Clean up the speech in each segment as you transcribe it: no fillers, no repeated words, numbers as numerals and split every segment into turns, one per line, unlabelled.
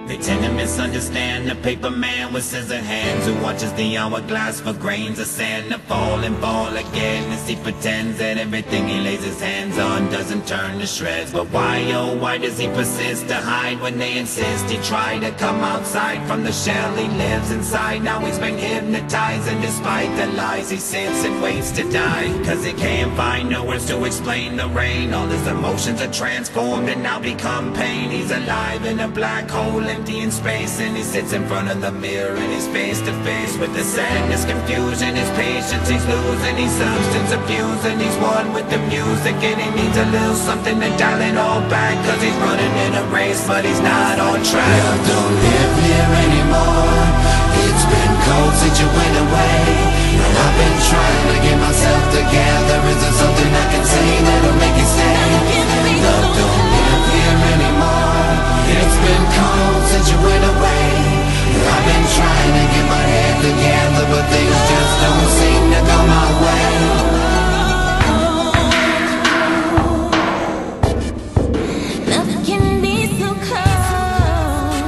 They tend to misunderstand the paper man with scissor hands, who watches the hourglass for grains of sand to fall and fall again, as he pretends that everything he lays his hands on doesn't turn to shreds. But why, oh why does he persist to hide when they insist he try to come outside from the shell he lives inside? Now he's been hypnotized, and despite the lies he sits and waits to die, cause he can't find no words to explain the rain. All his emotions are transformed and now become pain. He's alive in a black hole, empty in space, and he sits in front of the mirror and he's face to face with the sadness, confusion, his patience he's losing. He's substance abusing, he's one with the music, and he needs a little something to dial it all back, cause he's running in a race but he's not on track.
I don't live here anymore. It's been cold since you went away, and I've been trying to get myself together. Is there something I can say that'll make you stay? Love don't live here anymore. It's been cold since you went away, and I've been trying to get my head together, but things just don't seem to go my way.
Love can be so cold.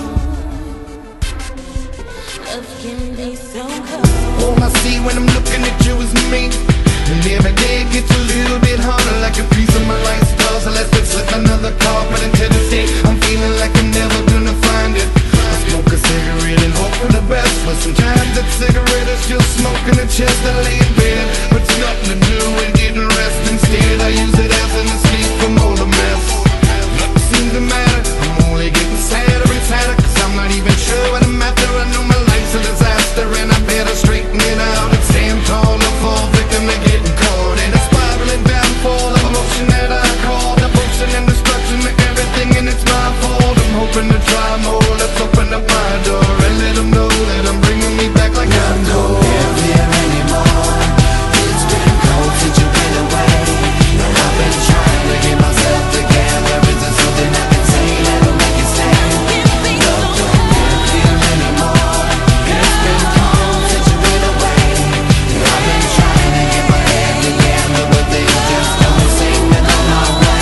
Love can be so cold.
All I see when I'm looking at you is me, and every day it gets a little bit harder, like a piece of my life stars. Let's slip another carpet into the day. I'm feeling like I'm never gonna find it. I smoke a cigarette and hope for the best, but sometimes that cigarette is just smoking a chest. I lay in bed, but it's nothing to do with getting rest. Instead I use it as an escape from all the mess. Nothing seems to matter, I'm only getting sadder and sadder, cause I'm not even sure what I'm after. I know my life's a disaster, and I better straighten it out and stand tall or fall victim to getting caught in a spiraling downfall of emotion that I call devotion and destruction to everything, and it's my fault. I'm hoping to try more. Let's open up my door and let them know that I'm bringing me back like I'm
Don't
gold.
live here anymore. It's been cold since you went away, and I've been trying to get myself together. Is there something I can say that'll make you stay? Love don't live here anymore. It's been cold since you went away, and I've been trying to get my head together, but things just don't seem to go my way.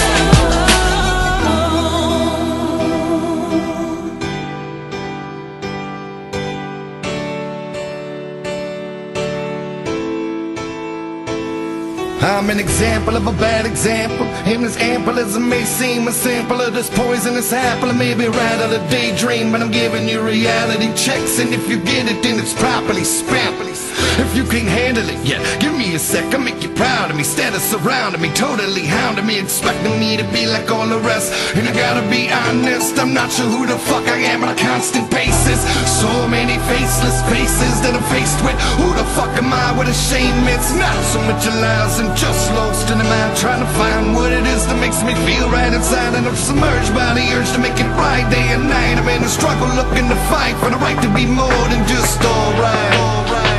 I'm an example of a bad example, and as ample as it may seem, a sample of this poisonous apple. I may be right on a daydream, but I'm giving you reality checks, and if you get it, then it's properly spent. If you can handle it, yeah, give me a sec, I'll make you proud of me. Instead of surrounding me, totally hounding me, expecting me to be like all the rest. And I gotta be honest, I'm not sure who the fuck I am on a constant basis. So many faceless faces that I'm faced with. Who the fuck am I with a shame? It's not so much a lies and just lost in the mind, trying to find what it is that makes me feel right inside. And I'm submerged by the urge to make it right day and night. I'm in a struggle looking to fight for the right to be more than just alright.